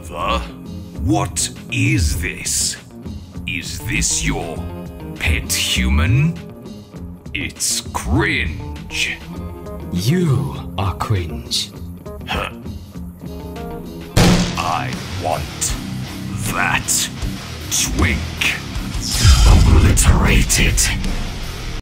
Brother, what is this? Is this your pet human? It's cringe. You are cringe. Huh. I want that twink obliterated.